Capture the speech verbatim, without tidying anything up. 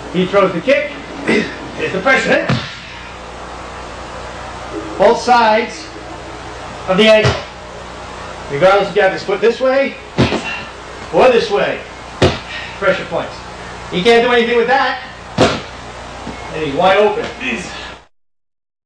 He throws the kick. Here's the pressure hit. Both sides of the ankle. Regardless if you have this foot this way or this way. Pressure points. He can't do anything with that. And he's wide open.